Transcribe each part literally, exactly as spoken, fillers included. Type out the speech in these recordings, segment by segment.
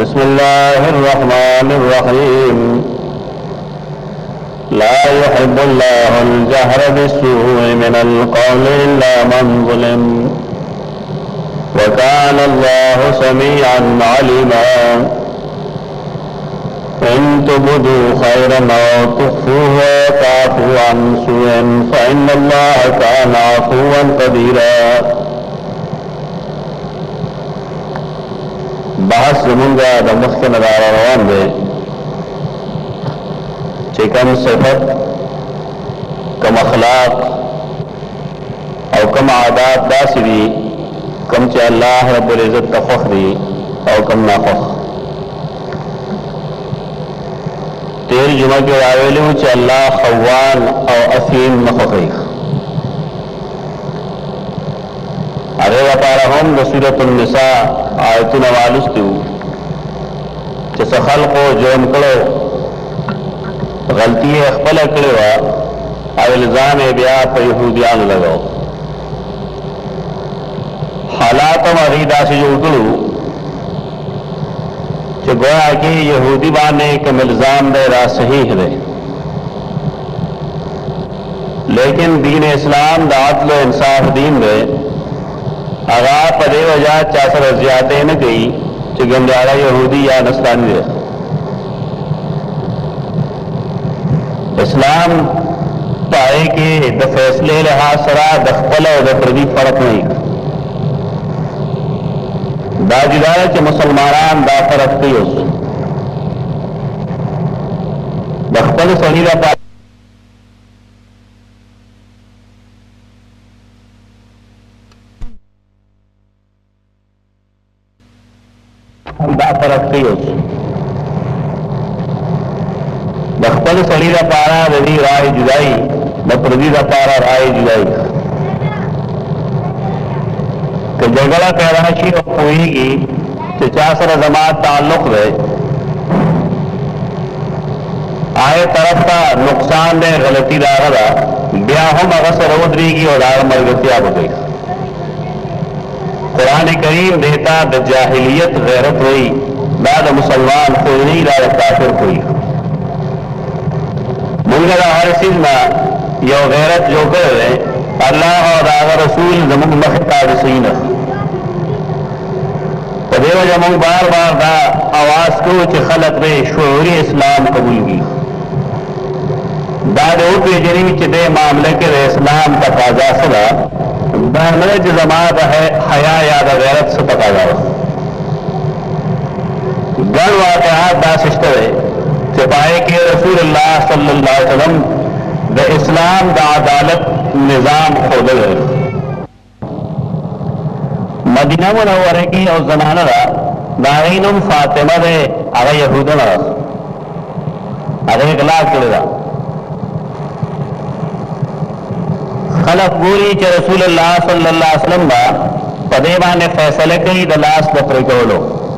बिस्मिल्लाहिर्रहमानिर्रहीम। ला युहिब्बुल्लाहुल जहरा बिस्सूइ मिनल क़ौलि इल्ला मन ज़ुलिम व काना अल्लाहु समीअन अलीमा। इन तुब्दू खैरन औ तुख्फूहु व ताफ़ू अन सूइन फ़इन्नल्लाहा काना अफ़ूवन क़दीरा। बहस ज़मूंगा द मुख्य नज़ारा रवान दे कि कम सिफत, कम अखलाक और कम आदात दासी दी कम चे अल्लाह रब्बुल इज़्ज़त तख़्ख़ दी और कम नाख़्ख़। तेर जुमा के रावेलू चे अल्लाह खवान और असीम नख़्ख़ी। अरे वपारा हम सूरतुन निसा आयतुन वालुस्तु चे सखल को जोन करो गलती अखबल करे वा और इल्जाम बिया पर यहूदियान लगाओ। हालात मरीदा से जो उकड़ू चे गोया कि यहूदी बाने कम इल्जाम दे रा सही है, लेकिन दीन इस्लाम दातल इंसाफ दीन दे अगा पदे वजह चासर ज्यादा न गई चे गंजारा यहूदी या नस्रानी दे। इस्लाम पाए कि द फैसले लिहाज सरा दखल और दफरदी फर्क नहीं दाजुदारा के मुसलमान दा फर्क नहीं हो दखल सही दा दा फर्क नहीं हो दखल सड़ी दा पारा रही राय जुदाई दफरदी दा पारा राय जुदाई कि झगड़ा पैदाशी और होगी कि चासर जमात ताल्लुक रहे आए तरफ का नुकसान दे गलती दारा ब्याहम अगसर रोदरी की और दार मरगतिया हो गई। कुरान करीम देता द जाहिलियत गैरत हुई दाद मुसलमान कोई दाद काफिर हुई। मुंगरा हर चीज में यो गैरत जो करे अल्लाह और दादा रसूल जमुन मखता रसीन देव जमुन बार बार दा आवाज को कि खलक रे शूरी इस्लाम कबूल की दादो पे जरी चिदे मामले के इस्लाम तकाजा सदा दामरे जमात है हया याद गैरत से तकाजा गण वाक़यात दा सिस्टर सिपाही के रसूलुल्लाह सल्लल्लाहु अलैहि वसल्लम द इस्लाम द अदालत निजाम खोदल है मदीना मुनव्वरा की और जनाना दाइनुम फातिमा दे अगर यहूदन अगर इखलाक करेगा खलक पूरी के रसूलुल्लाह सल्लल्लाहु अलैहि वसल्लम बा पदेबा ने फैसले कई द लाश बकरे कोलो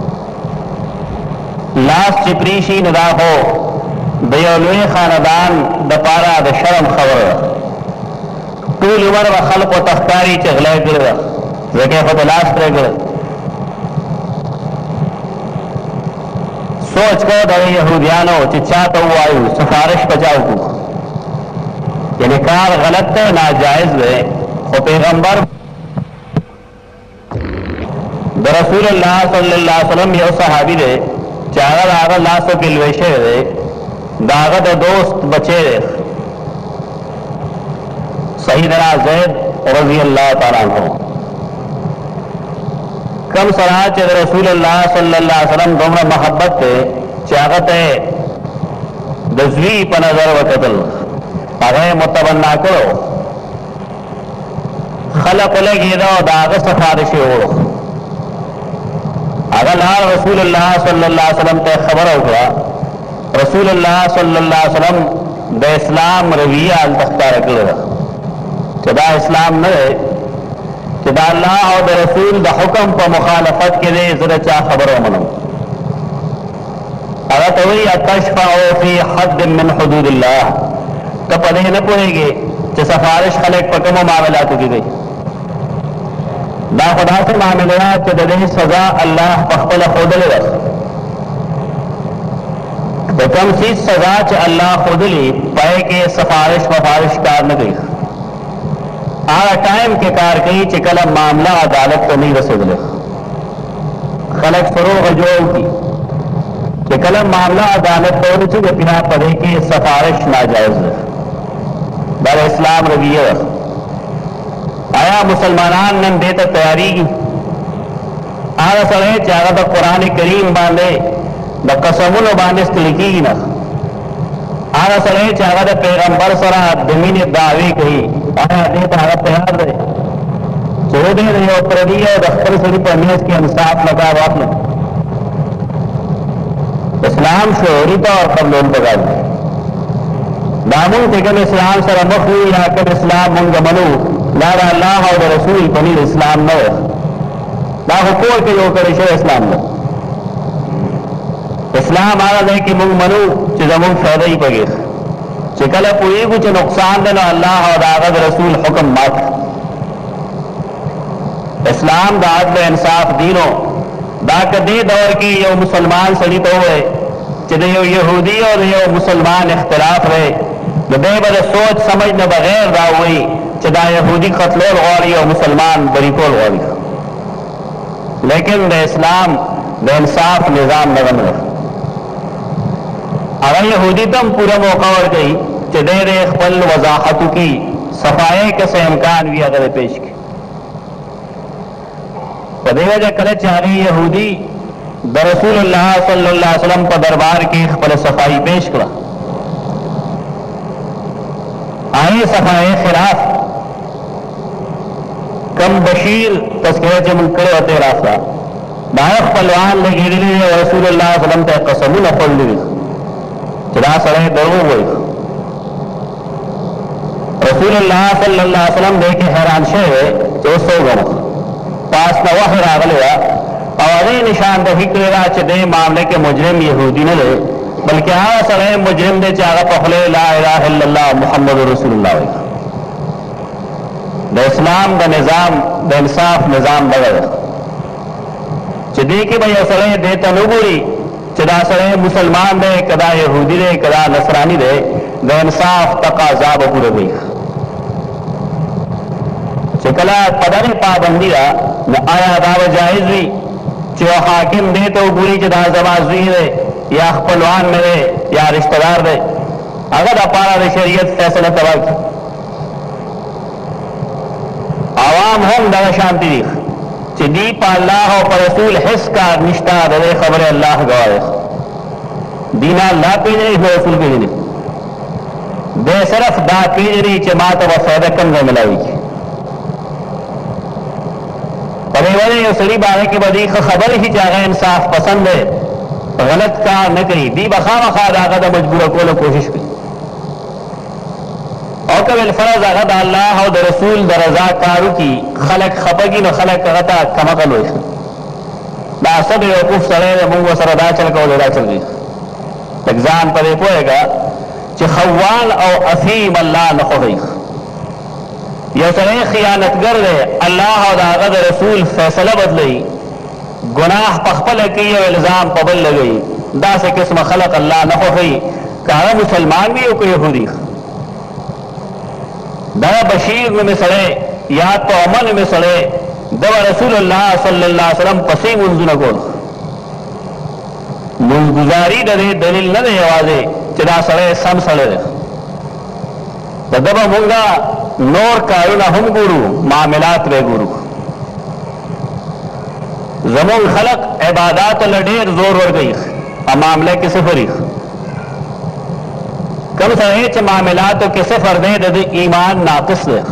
लाश चिपरीशी नदा हो दयोलुए खानदान दपारा द शर्म खबर टूल उमर व खल्क व तख्तारी चगले गिर जगह फतलाश करे गिर सोच को दरे यहूदियानो चिच्चा तो आयु सिफारिश बचाओ को यानी कार गलत है नाजायज है और पैगंबर द रसूलुल्लाह सल्लल्लाहु अलैहि वसल्लम यो सहाबी दे चारा दागा लाशों के लवेशे रहे दागत दोस्त बचे रहे सईदना ज़ैद रज़ी अल्लाह ताला अन्हु कम सराच रसूलुल्लाह सल्लल्लाहु अलैहि वसल्लम दोमरा मोहब्बत थे चागत है दजवी पनजर व कतल अगर मुतबन्ना करो खलक लगी दो दाग सफारिशी ओढ़ो अगर लाल रसूलुल्लाह सल्लल्लाहु अलैहि वसल्लम ते खबर होगा रसूलुल्लाह सल्लल्लाहु अलैहि वसल्लम द इस्लाम रविया अल तख्ता रखलेगा चदा इस्लाम न रहे चदा अल्लाह और द रसूल द हुक्म पर मुखालफत के लिए जरा चा खबर मनो अगर तो वही अतशफा फी हद मिन हुदूदिल्लाह तो पदे न पड़ेगी कि सफारिश खलक पकम मामला की गई दा खुदा से मामला के दे सजा अल्लाह पखल खोदल रस तो कम चीज सजा च अल्लाह खुद ली पाए के सफारिश वफारिश कार न गई आ टाइम के कार कही चिकल मामला अदालत तो नहीं रसे दिले खलक फरोग जो की चिकल मामला अदालत तो नहीं चाहिए बिना पढ़े कि सफारिश नाजायज है बार इस्लाम रविया आया मुसलमान ने देता तैयारी की आगा सड़े चागा तो कुरान करीम बांधे द कसमुल बांधे लिखी ना आगा सड़े चागा तो पैगंबर सरा जमीन दावे कही आया देता आगा तैयार रहे चौदह रहे और प्रदिया और अख्तर सड़ी पढ़ने के इंसाफ लगा बात में इस्लाम शोरी तो और कब लोग बगा दामुन टेकन इस्लाम सर अमख हुई आकर इस्लाम मुंग मनु लारा अल्लाह और रसूल पनीर इस्लाम न ना हुकूर के जो करे शे इस्लाम न इस्लाम आ रहा है कि मुंग मनु चिजमुंग फायदा ही पगे चिकल पूरी कुछ नुकसान देना अल्लाह और आगद रसूल हुक्म मात इस्लाम दाद में इंसाफ दीनों दाकदी दौर की यो मुसलमान सड़ी तो हुए चिदे यो यहूदी और यो मुसलमान इख्तिलाफ रहे बेबद सोच समझ न बगैर दा हुई चिदा यहूदी कत्लोल गौरी और मुसलमान बरीकोल गौरी लेकिन द इस्लाम द इंसाफ निज़ाम नगम रहे अगर यहूदी तम पूरा मौका और गई चिदे रे खपल वजाहत की सफाई के से इम्कान भी अगर पेश की पदेगा जा करे चाह रही यहूदी द रसूलुल्लाह सल्लल्लाहु अलैहि वसल्लम पर दरबार की खपल सफाई पेश करा आए सफाई खिलाफ कम बशीर तस्करे जमन करे होते रास्ता दायक पलवान ने गिरी रसूलुल्लाह सल्लल्लाहु अलैहि वसल्लम ते कसम न खोल ली चला सड़े दरो हुई रसूलुल्लाह सल्लल्लाहु अलैहि वसल्लम देखे हैरान शे जो सो गो पास न वह रागलेगा और निशान दही करेगा चदे मामले के मुजरिम यहूदी न ले बल्कि आ सड़े मुजरिम दे चागा पखले ला इलाहा इल्लल्लाह मुहम्मद रसूलुल्लाह द इस्लाम द निज़ाम द इंसाफ निज़ाम बगैर चदे के भाई सड़े दे तनुगुरी चदा सड़े मुसलमान दे कदा यहूदी दे कदा नसरानी दे द इंसाफ तकाजा पूरे गई चिकला पदर पाबंदी न आया दाव जायज हुई जो हाकिम दे तो बुरी जदा जमाजी दे या पलवान में दे या रिश्तेदार दे अगर अपारा दे शरीयत फैसला तबाह की आवाम हम दगा शांति दी चिदी अल्लाह और रसूल हिस का निश्ता दे खबर अल्लाह गवाए दीना अल्लाह पीजरी रसूल पीजरी बेसरफ दा पीजरी चमात व फायदा कम न मिलाई परिवार सड़ी बारे की बदी खबर ही चाहे इंसाफ पसंद है गलत काम न करी दी बखा बखा आगा मजबूर को कोशिश की और कबिल फरज अगद अल्लाह और रसूल दरजा कारू की खलक खपगी न खलक कहता कमकल हो सब वकूफ सड़े मुंह सरदा चल कर लेरा चल गई एग्जाम पर पोएगा कि खवान और असीम अल्लाह न हो गई यह सड़े खियानतगर रहे अल्लाह और आगद रसूल फैसला बदलई गुनाह पखपल की इल्जाम पबल लगई दा से किस्म खलक अल्लाह न हो गई कहा मुसलमान भी हो कोई यहूदी दवा बशीर में सड़े या तो अमन में सड़े दवा रसूलुल्लाह सल्लल्लाहु अलैहि वसल्लम पसी मुंजु न गोल मुंगुजारी दे दलील न दे आवाजे चिदा सड़े सम सड़े दबा मुंगा नोर कारुना हम गुरु मामलात रे गुरु जमुल खलक इबादत लडेर जोर वर गई अब मामले के सिफरी कम सहेच मामलात के सिफर दे दे ईमान नाकिस दे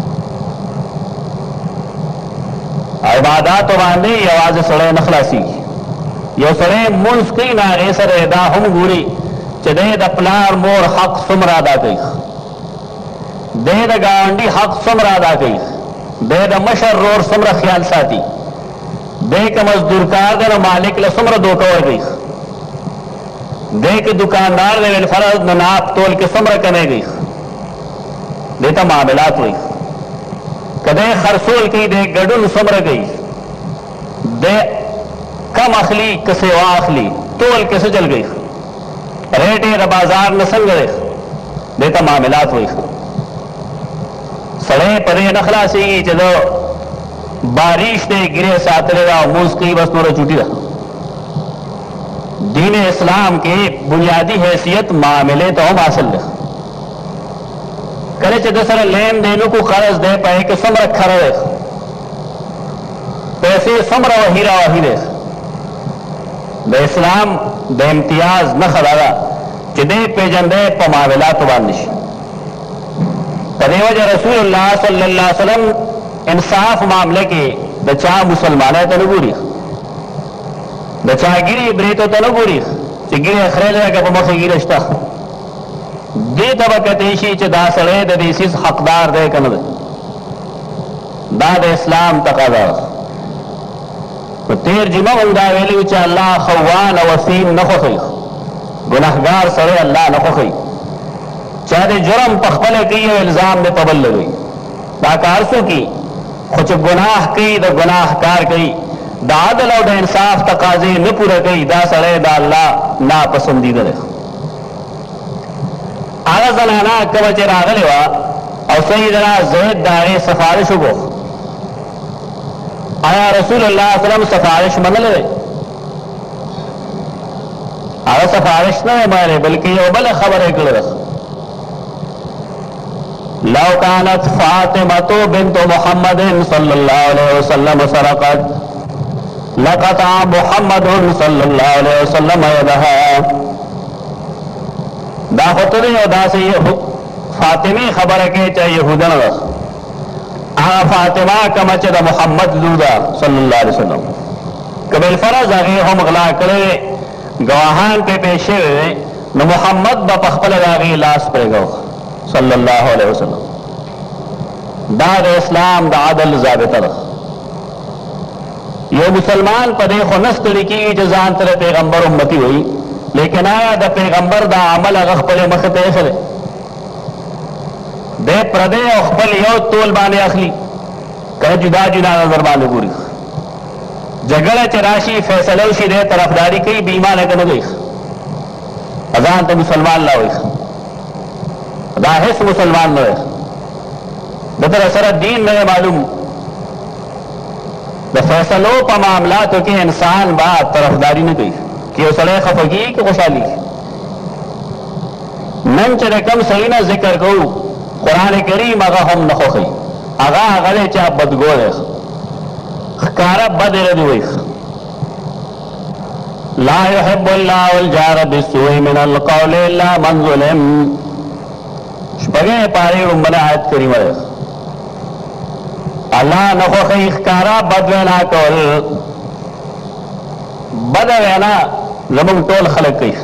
इबादत बांधे आवाज सड़े नखलासी यो सड़े मुंसकी ना ऐसर एदा हम गुरी चदे दपलार मोर हक सुमरा दा गई दे द गांडी हक सुमरा दा गई दे द मशर रोर सुमरा ख्याल साथी दे के मजदूर कार दे मालिक ले सुमरा दो कवर गई दे के दुकानदार ने फरज नाप तोल के सुमरा कने गई देता मामलात हुई कदे खरसोल की दे गडुल सुमरा गई दे कम अखली कसे वाखली तोल के से चल गई रेटे द बाजार न संगड़े देता मामलात हुई सड़े परे नखला से चलो बारिश ने गिरे सातरे रहा मूस की बस नोरे चुटी रहा दीन इस्लाम के बुनियादी हैसियत मामले तो हम हासिल रहे करे चे दसर लेन देनों को कर्ज दे पाए कि सम रखा रहे पैसे सम रहो हीरा व हीरे द इस्लाम द इम्तियाज न खदारा चिदे पे जंदे पमावेला तो बांदिश कदे वजह रसूलुल्लाह सल्लल्लाहु अलैहि वसल्लम इंसाफ मामले के दचा मुसलमान है तो नगूरी दचा गिरी ब्रेतो तो नगूरी चिगिरी खरेल है कि पमखे गिरश्ता दे तबकतेशी च दासड़े द देसिस हकदार दे कनद दाद इस्लाम तकादा तो तेर जिमा उंदा वेली च अल्लाह खवान वसीम न खोखई गुनाहगार सड़े अल्लाह न खोखई चाहे जुर्म पखपले की इल्जाम में पबल लगी दाकारसों की कुछ गुनाह की द गुनाहकार की दादल और इंसाफ तकाजे न पूरा गई दा सड़े दा अल्लाह ना पसंदीदा रहे आगा जनाना कवचे रागले वा और सईदना ज़ैद दारे सिफारिश हो आया रसूलुल्लाह सल्लल्लाहु अलैहि वसल्लम सिफारिश मन ले आगा सिफारिश न मारे बल्कि ये बल खबर है कि लौ कानत फातिमा बिन्त मुहम्मद सल्लल्लाहु अलैहि वसल्लम सरकत लक़ता मुहम्मद सल्लल्लाहु अलैहि वसल्लम यदहा दा होतरे और दा से ये फातिमी खबर के चाहिए यहूदन आ फातिमा कमच द मुहम्मद लूदा सल्लल्लाहु अलैहि वसल्लम कबिल फरज आगे हम गला करे गवाहान पे पेशे न मुहम्मद ब पखपल आगे लाश पे गो सल्लल्लाहु अलैहि वसल्लम दाद इस्लाम द आदल ज़ाबिता ये मुसलमान पदे खुनस तरीकी जजान तेरे पैगंबर उम्मती हुई लेकिन आया द पैगंबर दा अमल अगखपले मखते खरे दे प्रदे अखपल यो तोल बाने अखली कह जुदा जुदा नजर बाने पूरी जगड़ चराशी फैसलोशी दे तरफदारी कई बीमा लेकर गई अजान तो मुसलमान ला हुई दाहिस मुसलमान न बतर असर दीन में मालूम द फैसलों पर मामला तो कि इंसान बात तरफदारी न गई कि सड़े खफगी कि खुशहाली नन चले कम सही ना जिक्र को कुरान करीम अगा हम न खोखी अगा अगले चा बदगोर है खारा बद रदुई ला युहिब्बुल्लाहु अल-जार बिस्सूइ मिनल क़ौलि इल्ला मन ज़ुलिम शपगे पारे उम्मना आयत करीम है अल्लाह न खोखी खारा बद वेना कौल बद वेना जमुन टोल खलक की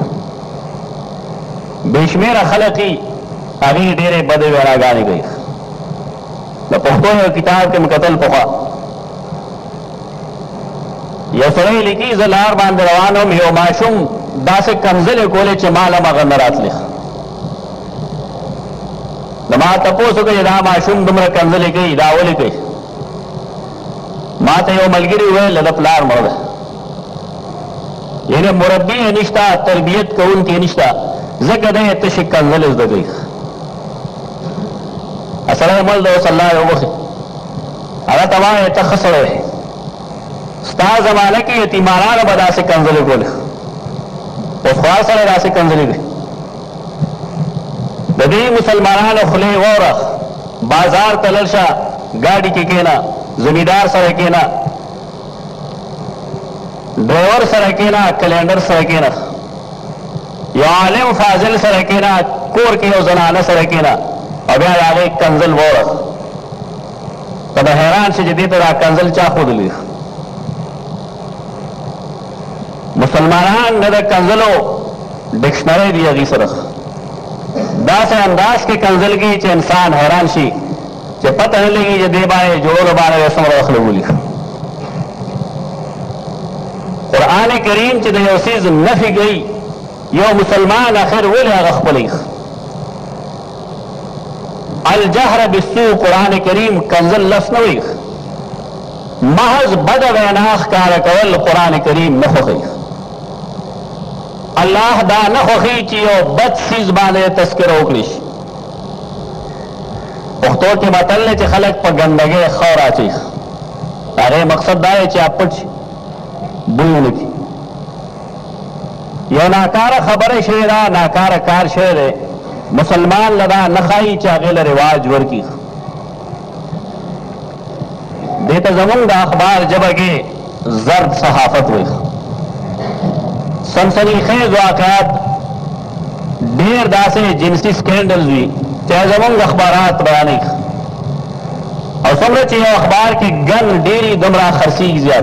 बेशमेरा खलकी अभी डेरे बदे वेड़ा गानी गई न पुख्तो है किताब के मुकतल पुखा यह सड़ई लिखी जलार बांध रवानो में यो माशुम दासे कंजले कोले चमाला मगर नरात लिख नमा तपो सो के दा माशुम दुमरा कंजले के दावले के माते यो मलगिरी हुए लदपलार मर्द यानी मुरब्बी निष्ठा तरबियत को उनकी निष्ठा जगदे तशिक कंजल इस दगई असल मल दो सल्लल्लाहु अलैहि वसल्लम अगर तवा तखसरे स्ता जमाने की यतीमाना बदा से कंजले को ले और ख्वास से कंजले गई ददी मुसलमान खुले और बाजार तलरशा गाड़ी के केना जमींदार सर केना ड्राइवर सर केना कैलेंडर सर केना या आलिम फाजिल सर केना कोर के जनाना सर केना अब आगे कंजल वो तब हैरान से जदी तरह कंजल चाखो दिली मुसलमान ने कंजलो डिक्शनरी दिया गई सरख दास अंदाज के कंजल की चे इंसान हैरान शी चे पता नहीं लगी जे देबाए जोड़ो बारे रस्म रख लो बोली कुरान करीम चे दे चीज नफी गई यो मुसलमान आखिर वो ले गखपली अल जहर बिस्सू कुरान करीम कंजल लफनवी महज बद वनाख कार कवल कुरान करीम न हो गई الله دا نه خوښي چې یو بد څیز باندې تذکره وکړي شي. پښتو کې متل دی چې خلک په ګندګۍ خور اچوي. هغې مقصد دا دی چې پټ شي، بوی ونه کړي. یو ناکاره خبره شوې ده، ناکاره کار شوی دی، مسلمان له دا نه ښایي چې هغې له رواج ورکړي. دې ته زمونږ د اخبار ژبه کې زرد صحافت وایي. سنسنیخیز واقعات ډېر داسې جنسي سکینډلز وي چې زمونږ اخبارات بیانوي، او څومره چې یو اخبار کې ګن ډېرې دومره خرڅېږي زیات.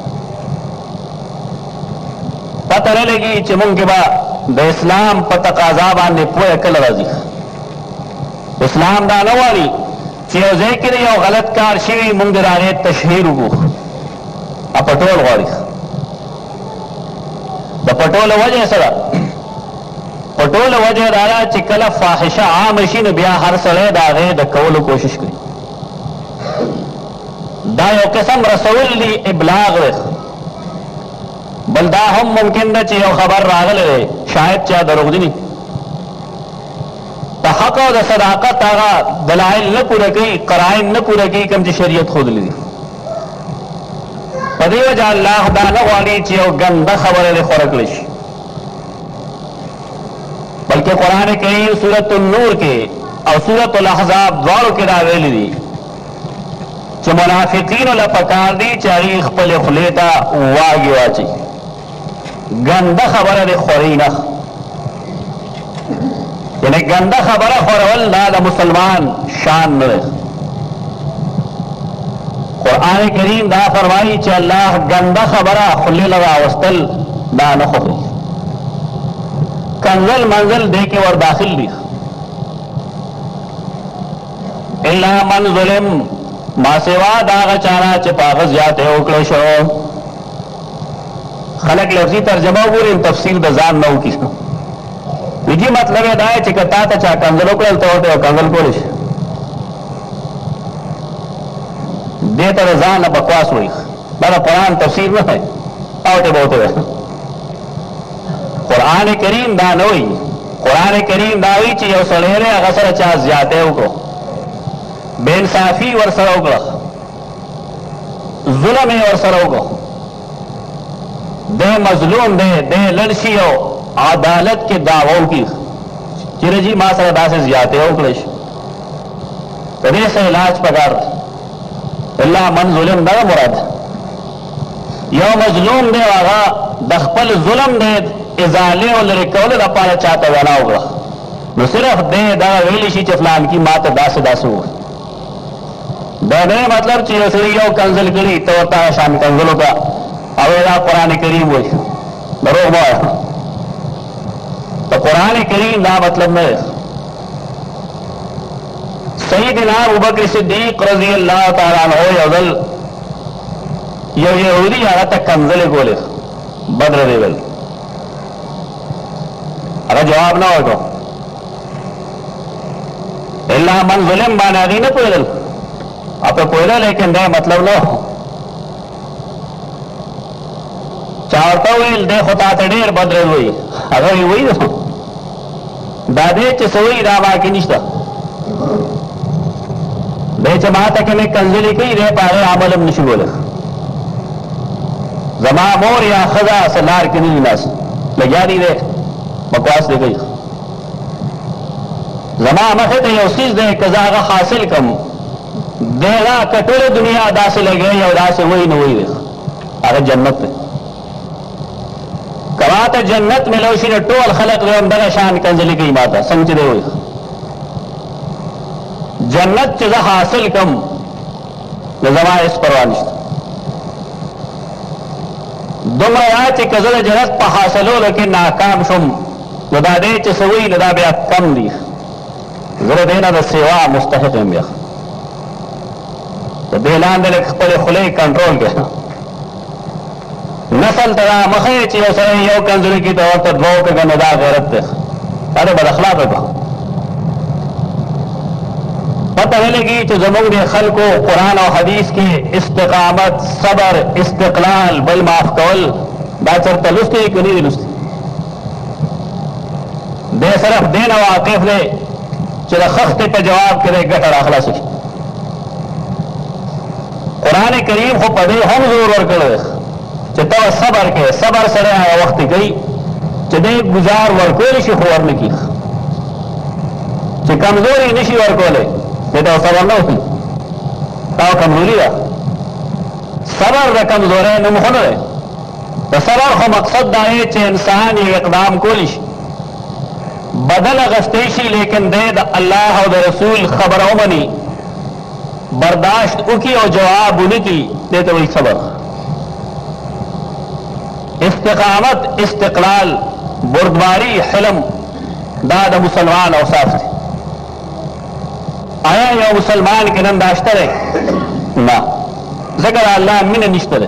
پته نه لګي چې مونږ کې به د اسلام په تقاضا باندې پوهه کله راځي. اسلام دا نه غواړي چې یو ځای کې یو غلط کار شوي مونږ د هغې تشهیر وکړو. پټول غواړي. د پټول وجه څه ده؟ پټول وجه دا ده چې کله فاحشه عامه شي نو بیا هر سړی د هغې د کولو کوشش کوي. دا یو قسم رسول دی، ابلاغ دی. بل دا هم ممکن ده چې یو خبر راغلی دی، شاید چا دروغجني د حق او د صداقت هغه دلایل نه پوره کوي، قرائن نه پوره کوي کوم چې شریعت ښودلي دي. په دې وجه الله دا نه غواړي چې یو ګنده خبره دې خوره کړی شي، بلکې قرآن کریم سورة النور کې او سورة الاحزاب دواړو کې دا ویلي دي چې منافقینو له پکار دي چې هغې خپلې خولې ته واګې واچي، ګنده خبره دې خوري نه. یعنې ګنده خبره خورول دا د مسلمان شان نه دی. قرآن کریم دا فرمایي چې الله ګنده خبره خولې له راوستل دا نه خوښوي. کنزل منزل دې کې ور داخل دي. الا من ظلم، ما سوا دا هغه چانه چې په هغه زیاتې وکړی شو. خلک لفظي ترجمه وګوري، تفسیر د ځان نه وکړي. ویجی مطلب یې دا دی چې که تا ته چا کنزل وکړل ته ورته یو کنزل کولی شي. دې ته د ځان نه بکواس وایي. دا د قرآن تفسیر نه دی، اوتې به ورته وایي. قرآن کریم دا نه وایي. قرآن کریم دا وایي چې یو سړی دی هغه سره چا زیاتی وکړو، بې انصافي ورسره وکړه، ظلم یې ورسره وکړو، دی مظلوم دی، دی لړ شي او عدالت کې دعوه وکړي چې رجي ما سره داسې زیاتی وکړی شي. په دې څه علاج پکار دی. الا من ظلم دا مراد یو مظلوم دی، هغه د خپل ظلم دی ازالې او لرې کولو لپاره چاته وینا وکړه، نو صرف دی دا ویلی شي چې فلان کی ما ته داسې داسې ووایي. دا نه مطلب چې یو سړي یو کنزل کړي ته ورته شان کنزل وکړه او دا قرآن کریم وایي. دروغ مه وایه. د قرآن کریم دا مطلب نه دی. سیدنا ابوبکر صدیق رضی اللہ تعالیٰ عنہ یو ځل یو یهودي هغه ته کنزلې کولې، بدر دی ویل. هغه جواب نه ورکړو. الا من ظلم باندې هغې نه پوهېدل، او پرې پوهېده لیکن دی مطلب نه و. چا ورته وویل دی خو تا ته ډېر بدرد وایي. هغه یې وایي دا دی چې څه وایي دا باقي نشته. دی چې ما ته کومې کنزلې کوي دی په هغې عمل هم نشي کولی. زما مور یا ښځه څه لار کې نه دي ناست، لګیا دي دی بکواس دی کوي. زما مخې ته یو څیز دی که زه هغه حاصل کړم دی هغه که ټوله دنیا داسې لګوي او داسې وایي نه وایي دی هغه جنت دی. که ما ته جنت میلو شي نو ټول خلق دی همدغه شان کنزلې کوي ما ته څنګه چې دی وایي. جنت چې زه حاصل کم نو زما هېڅ پروا نشته. دومره یا چې که زه د جنت په حاصلولو کې ناکام شم نو دا دی چې څه وایي نو دا بیا کم دي. زه د دې نه د سیوا مستحق یم. بیا د دې لاندې لږ خپلې خولې کنټرول کړه. نسل ته دا مخه چې یو سړی یو کنځلې کي ته ورته دوه وکړه نو دا غیرت دی. دا د بد اخلاقه ده. پته نه لګي چې زموږ د خلکو قرآن او حدیث کې استقامت، صبر، استقلال، بل معاف کول دا چېرته لوستي که نه دي لوستي؟ दे सिर्फ देना वाकिफ दे चलो खख्ते पर जवाब करे गटर आखला से कुरान करीम को पदे हम जोर वर करे चतो सबर के सबर सड़े आया वक्त गई चदे गुजार वर कोई शी खबर न की चे कमजोरी निशी वर कोले ये तो सबर न होती ताओ कमजोरी रा सबर रा कमजोर है न मुखन है तो सबर को मकसद दाए चे इंसान ये इकदाम कोलिश बदल अगस्तेशी लेकिन दे द अल्लाह और रसूल खबरों मनी बर्दाश्त उकी और जवाब उन्हीं की देते वही सबर इस्तिकामत इस्तिकलाल बुर्दबारी हिलम दाद मुसलमान और साफ थे आया या मुसलमान के नम दाश्तर है ना जगर अल्लाह मिन निश्तर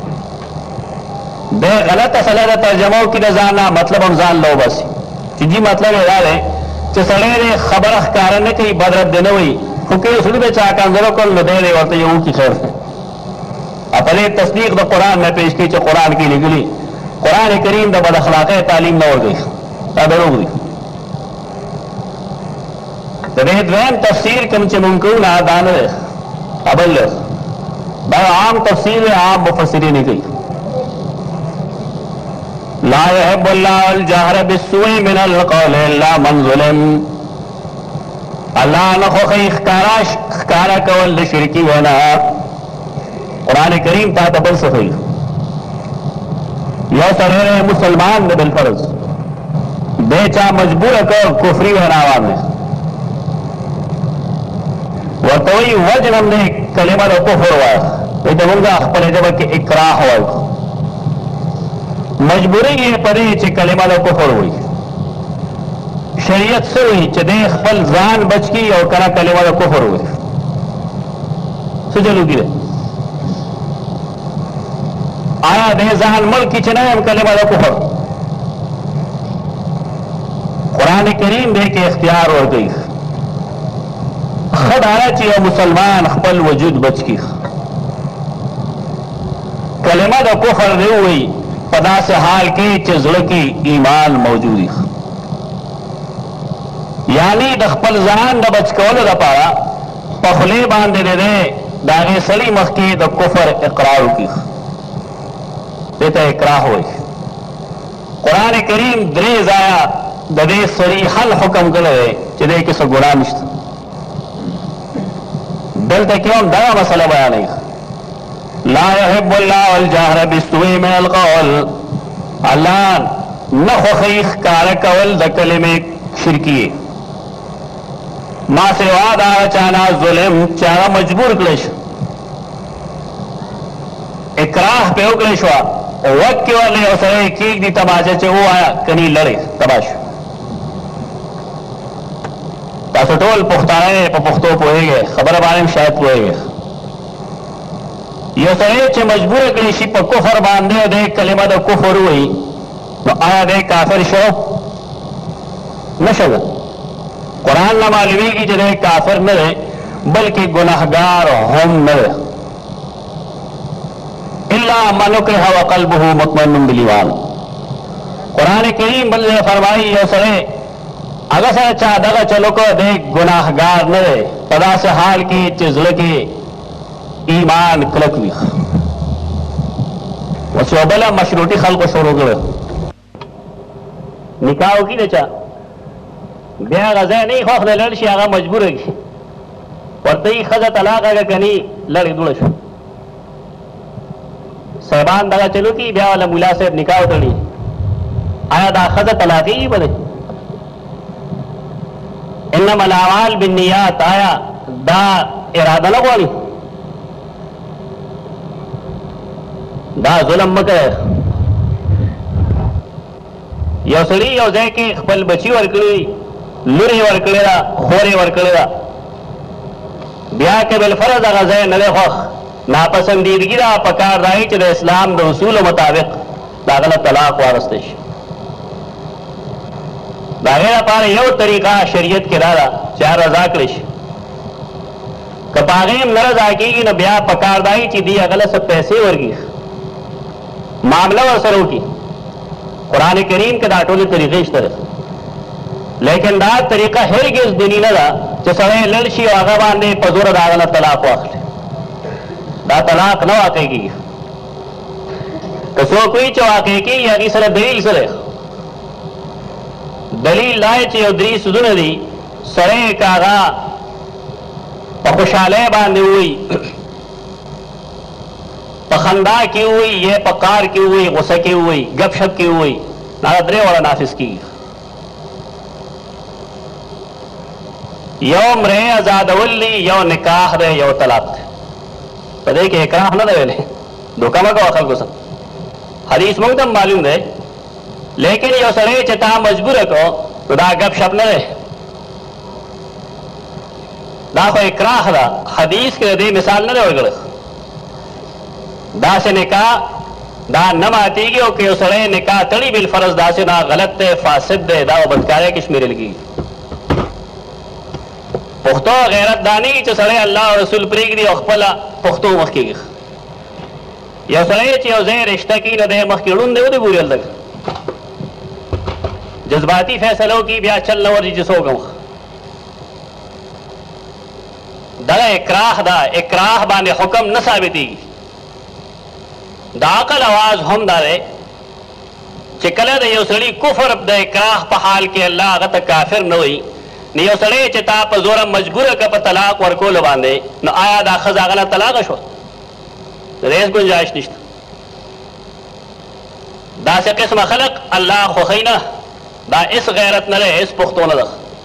दे गलत असलत तर्जमों की नजाना मतलब हम जान लो बस जी मतलब है चसड़े ने खबर कारण ने कहीं बदरत देने हुई क्योंकि सुन में चाह अंदरों को दे रहे और तो ये की खैर है अपने तस्दीक तो कुरान में पेश की जो कुरान की निकली कुरान करीम तो बदअखलाक़ तालीम न हो गई अदर हो गई तो वेद तफसीर कम चे मुमकिन आदान अबल भाई आम तफसीर आम मुफस्सिरीन नहीं गई ला यहिब्बुल्लाहुल जहर बिस्सूइ मिनल क़ौल इल्ला मन ज़ुलिम अल्लाह न खो इख्तारा इख्तारा कवल शिरकी वना कुरान करीम था तबल से हुई यह सरेरे मुसलमान ने बिलफर्ज बेचा मजबूर कर कुफरी वनावा में वह तो ही वजन हमने कलेमा लो कुफर हुआ ये तो मुंगा अखबर जब के इकराह हुआ मजबूरी ये पदे चे कलेमा लो कुफर हुई शरीयत से हुई चे देख फल जान बच की और करा कलेमा लो कुफर हुई सुजलू गिरे आया दे जान मुल्क की चना हम कलेमा लो कुफर कुरान करीम दे के इख्तियार हो गई खद आया चाहिए मुसलमान खपल वजूद बच की कलेमा लो कुफर दे हुई पदा से हाल के चजड़ की ईमान मौजूदी यानी दखपल जान द बचकौल द पारा पखले बांधे दे दे दागे सली मखकी द कुफर इकरार की देता इकराह हुई कुरान करीम दरेज आया ददे सरी हल हुक्म करे चदे किस गुनाह निश्त दिल तक क्यों दया मसला बयान नहीं ला यहिब्बुल्लाहुल जहर बिस्सूइ मिनल क़ौल अल्लाह न खुखीख कार कवल द कलिमे शिरकी मां से वादा चाना जुल्म चारा मजबूर क्लेश इकराह पे क्लेश हुआ वक्त के वाले असरे कीक दी तमाशे चे वो आया कनी लड़े तमाश तासटोल पुख्ताए पुख्तो पोए गए खबर बारे में शायद पोए गए यो सरे चे मजबूर कलेशी पर कुफर बांधे दे कलिमा दो कुफर हुई तो आया दे काफिर शो न शो कुरान न मालवी की जगह काफिर न रहे बल्कि गुनाहगार हम न रहे इल्ला मनुकरह व क़ल्बुहु मुतमइन्नुन बिल ईमान कुरान करीम बल फरमाई यो सरे अगर से चाह दगा चलो को दे गुनाहगार न रहे पदा से हाल की चिजल की ईमान क्लक भी वसोबला मशरूटी खल को शुरू कर निकाह की नचा ब्याह गजा नहीं खौफ न लड़ आगा मजबूर है और तई खजा तलाक आगा कनी लड़ी दुड़ सहबान दगा चलो कि ब्याह वाला मुला से निकाह उतरी आया दा खजा तलाक ही बने इन्नमल अमाल बिन्नियात आया दा इरादा न कोनी दा जुलम मकर यो सड़ी यो जै के खपल बची वरकड़ी लुरी वरकड़ेरा खोरे वरकड़ेरा ब्याह के बिल फर्ज गज़े नले खौख नापसंदीदगी दा पकार राही च इस्लाम दो उसूल मुताबिक दागला तलाक वारस्तेश दागेरा पार यो तरीका शरीयत के दादा चार रजा कलिश कपागीम न रजा की न ब्याह पकार दाही ची दी अगला सब पैसे वर्गी मामला और सरों की कुरान करीम के दाटोले तरीके इस तरह लेकिन दा तरीका हेरगिज दिनी न दा چې سړی لړ شي او هغه باندې په زوره د هغه نه طلاق واخلي. دا طلاق نه واقع کېږي. که څوک وایي چې واقع کېږي هغې سره دلیل سره دلیل دا چې یو درې سودونه دي سړی که هغه په خوشحالۍ باندې ووایي په خندا کې ووایي یا په کار کې ووایي غصه کې ووایي ګپ شپ کې ووایي دا درې واړه نافظ کېږي. یو مړی ازادول دی یو نکاح دی یو طلاق دی. په دې کې اکراه نه دی ویلی دوکه مه کوه خلکو سره. حدیث موږ ته معلوم دی لیکن یو سړی چې تا مجبوره کړو نو دا ګپ شپ نه دی دا خو اکراه ده. حدیث کې د دې مثال نه دی ورکړی. داسې نکاح دا نه ماتېږي او که یو سړی نکاح تړي بالفرض داسې نه غلط دی فاسد دی دا بدکاری کې شمېرل کېږي. پښتو غیرت دانی چې سړی الله او رسول پرېږدي او خپله پښتو مخ کېږي. یو سړی چې یو ځای رشته کوي نو دی مخکې ړوند دی ودې ګوري هلته جذباتي فیصلو کې بیا چل نه ورځي چې څوک دغه اکراه ده. اکراه باندې حکم نه ثابتېږي. د عقل اواز هم دا دی چې کله د یو سړي کفر د اکراه په حال کې الله هغه ته کافر نه وایي نو یو سړی چې تا په زوره مجبوره که په طلاق ورکولو باندې نو آیا دا ښځه هغه نه طلاقه شوه؟ د دې هېڅ ګنجایش نشته. داسې قسمه خلق الله خوښوي نه. دا هېڅ غیرت نه دی هېڅ پښتو نه ده.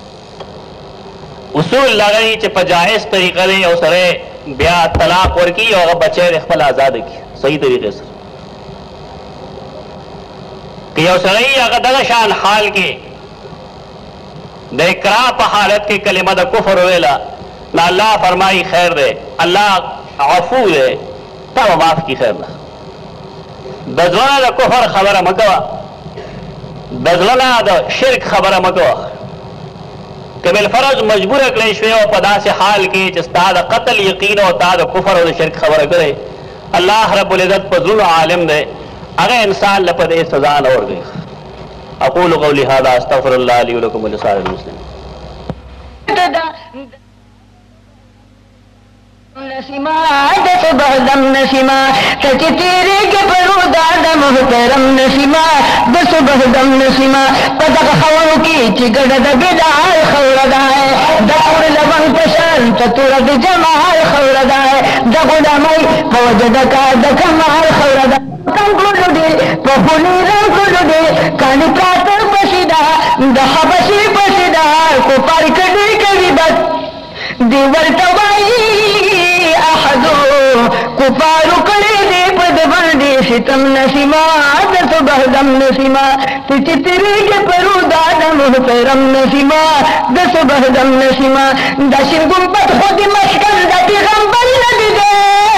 اصول دغه دی چې په جایز طریقه دی یو سړی بیا طلاق ورکړي او هغه بچی دی خپل آزاده کړي صحیح طریقې سره. که یو سړی هغه دغه شان حال کې د اکراه په حالت کې کلمه د کفر ویله نو الله فرمایي خیر دی الله عفو دی تا به معاف کړي خیر ده. د زړه نه د کفر خبره مه کوه د زړه نه د شرک خبره مه کوه. که بالفرض مجبوره کړی شوې او په داسې حال کې چې ستا د قتل یقین او تا د کفر او د شرک خبره کړې الله رب العزت په زړونو عالم دی هغه انسان له په دې سزا نه ورکوي. اقول قولي هذا استغفر الله لي ولكم ولسائر المسلمين. نسیما د صبح دم نسیما سچ تیرے کے پرو دادا محترم نسیما د صبح دم نسیما پدغ خورو کی چگڑ د بدعای خوردائے د اور لبن پشان چتور د جمال خوردائے د غلامی فوجد کا د کمال خوردا کم کلو دی پخونی رن کلو دی کانی کاتر پشیدہ د حبشی پشیدہ کو پار کدی کبھی بس دیور توائی احدو کفارو کڑی دی پد باندی ستم نسیما د صبح دم نسیما تچ تیری کے پرو دادا محترم نسیما د صبح دم نسیما دا شرگم پت خود مشکل دا پیغمبر نبی دے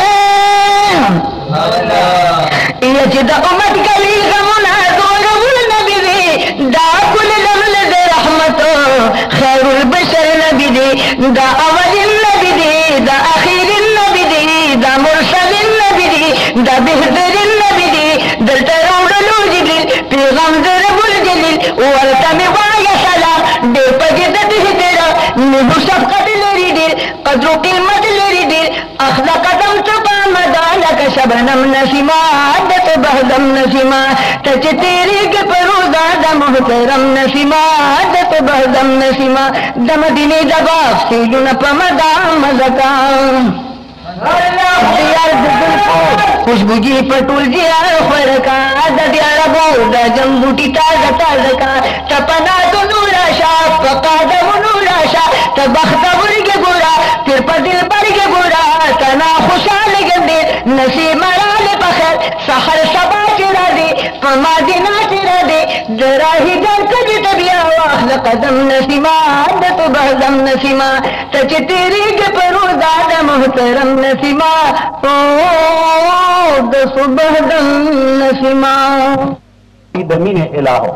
یہ چی دا امت کلی غمنا دورول نبی دے دا کل لمل دے رحمتو خیر البشر نبی دے دا اول نبی دے دا اخیر نبی دے دا مرسل نبی دے دا بہتر نبی دے دلتا روڑلو جلیل پیغام ضرب الجلیل والتمی وایا سلام دے پجدت ہدرہ نبو شفقت لری دیر قدر و قیمت لری دیر اخلا قدم چپا مدالک شبنم نسیما عدت بہدم نسیما تچ تیری کے پرو دادا محترم نسیما عدت بہدم نسیما دم دینی دباف سیلون پا مدام مزکام دیار دل کو خوشبو جی پٹول جیار فرکا دا دیار بو دا جمبوٹی تازہ تازہ کا تپنا تو نورا شاہ پکا دم نورا شاہ تبخت برگ گورا تیر پا دل برگ گورا تنا خوشحال گندے نسیم رال پخر سحر سبا چرا دے پما دینا چرا دے دراہی جان کج تبیا واخل قدم نسیما عدت بہدم نسیما تچ تیری کے پرو دادا محترم نسیما او د صبح دم نسیما دمین الہو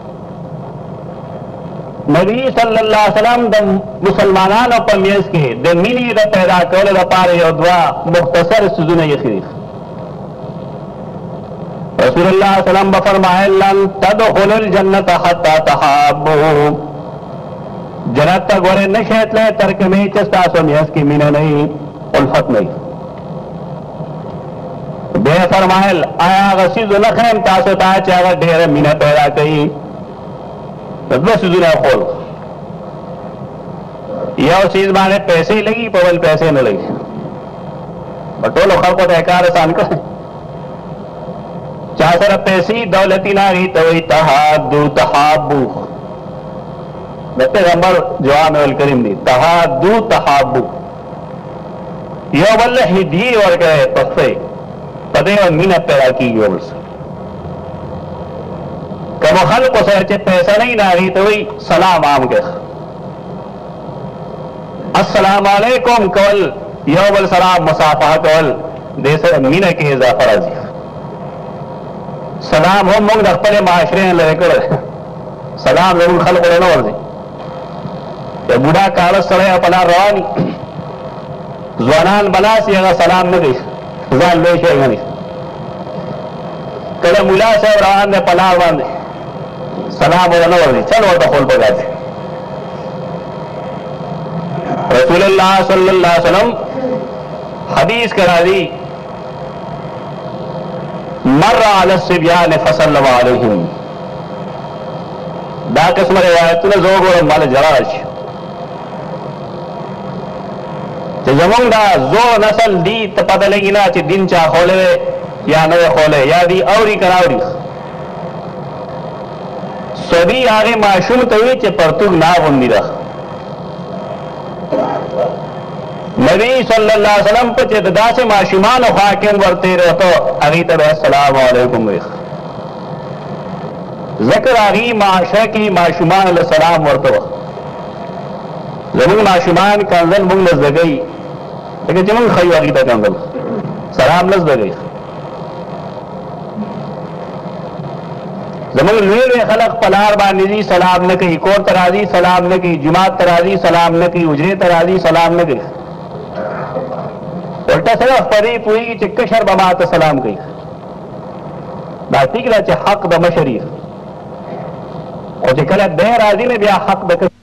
نبی صلی اللہ علیہ وسلم د مسلمانانو په میز کې د مینې د پیدا کولو لپاره یو دوه مختصر سوزونه یې خرید. رسول الله صلی الله علیه وسلم فرمایل لن تدخلوا الجنة حتى تحابوا जन्नत तक गोरे न शेतले तर्क में चस्ता सो मियास की मीना नहीं उल्फत नहीं बे फरमायल आया गसी जो न खैम तासो ता चागा ढेर मीना पैदा कई बस जुना खोल यह चीज माने पैसे ही लगी पवल पैसे न लगी बटोलो खल को तहकार आसान कर चासर पैसी दौलती ना रही तो वही तहादू तहाबू पैगंबर जवाब अल करीम दी तहादू तहाबू यो बल्ले हिदी और कहे पफे पदे और मीना पैदा की योल से कब हल को सचे पैसा नहीं ना रही तो वही सलाम आम के अस्सलाम वालेकुम कवल यो बल सलाम मुसाफा कवल देश मीना के इजाफा राजी सलाम हो मुंग रखपले माशरे लेकर सलाम जरूर खल को लेना वर्दी ये बूढ़ा काल सड़े अपना रवानी जवानान बना सी अगर सलाम न गई जान ले शेगा नहीं कल मुला से रवान ने पला बांधे सलाम हो न वर्दी चल वो तो खोल पगा दे रसूलुल्लाह सल्लल्लाहु अलैहि वसल्लम हदीस करा दी मर्रा अला सिब्यान फसल्लम अलैहिम दा किस्म रिवायत ने जोग और माल जराज जमंग दा जो नस्ल दी तो पता लगी ना ची दिन चा खोले या नए खोले या दी औरी करावरी सभी आगे माशूम तवी चे परतुग ना बंदी रहा नबी सल्लल्लाहु अलैहि वसल्लम पे चेतदा से माशुमान फाकिम वर्ते रहो तो अगी तब अस्सलाम वालेकुम ज़िक्र आगी माशा की माशुमान सलाम वर्तो जमुन माशुमान कंजल मुंग लज गई लेकिन जमुन खई आगी तक कंजल सलाम लज गई जमुन लुए खलक पलार बानिजी सलाम न की कोर तराजी सलाम न की जुमात तराजी सलाम न की उजरे तराजी सलाम न की उल्टा सिर्फ परी पूरी की चिक्कशर बमात सलाम की बाती के हक दम शरीफ और जिकल दे राजी ने भी हक दक